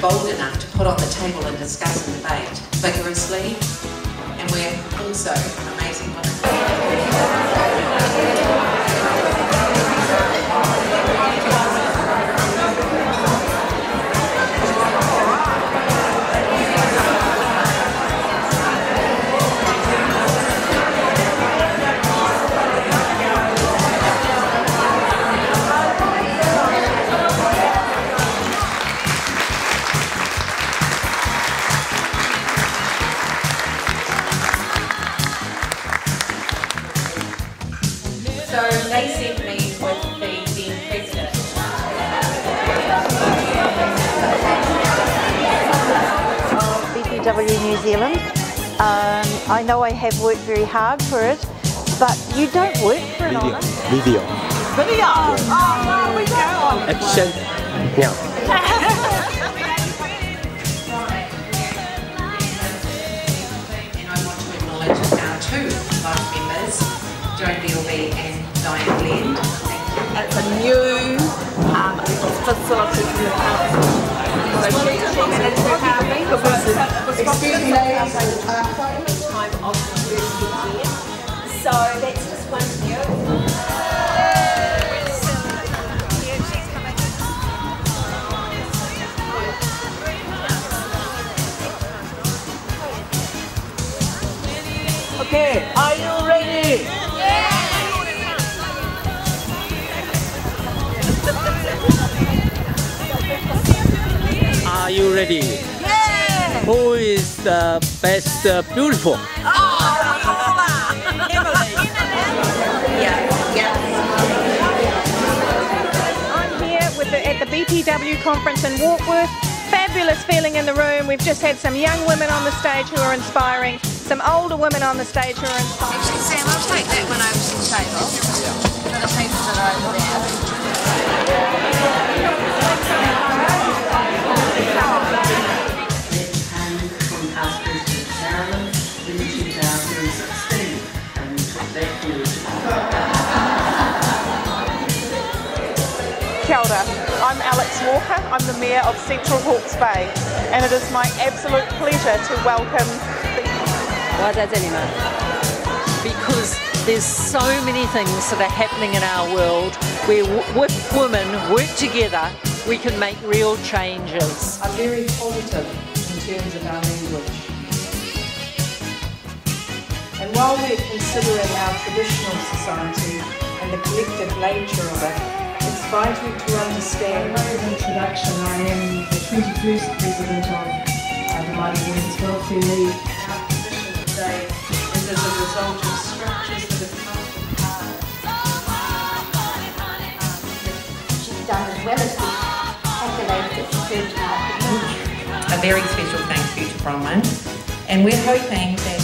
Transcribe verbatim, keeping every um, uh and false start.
bold enough to put on the table and discuss and debate vigorously, and we're also amazing women. So they sent me with the then president. Of B P W New Zealand. Um, I know I have worked very hard for it, but you don't work for an honour. Video. Video? Yeah. Oh, well, we go. Action. Now. And I want to acknowledge our two vice members, Joan Beelby and Diane Blend. It's a new um, facility for the council. So she, she managed to have me because excuse me, ladies, time of the first year. So that's just one view. Okay, are you ready? Are you ready? Yeah! Who is the best uh, beautiful? Oh, Emily! Yeah, yeah. I'm here with the, at the B P W conference in Warkworth. Fabulous feeling in the room. We've just had some young women on the stage who are inspiring, some older women on the stage who are inspiring. Actually, Sam, I'll take that one over to the table for the people that are over there. Kia ora. I'm Alex Walker. I'm the Mayor of Central Hawke's Bay, and it is my absolute pleasure to welcome the... Waitatene. Because there's so many things that are happening in our world where with women work together we can make real changes. I'm very positive in terms of our language. And while we're considering our traditional society and the collective nature of it, it's vital to understand. By way of introduction, I am the twenty-first President of uh, the Mighty Women's Welfare League. Our position today is as a result of structures that have come from past. She's done as well as the accolades that she served out. A very special thank you to Bronwyn, and we're hoping that